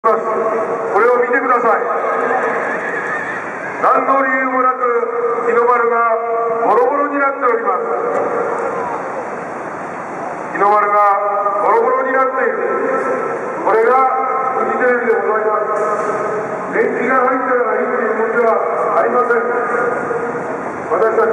これを見てください。何の理由もなく日の丸がボロボロになっております。日の丸がボロボロになっている。これがフジテレビでございます。年季が入ったらいいというものではありません。私たち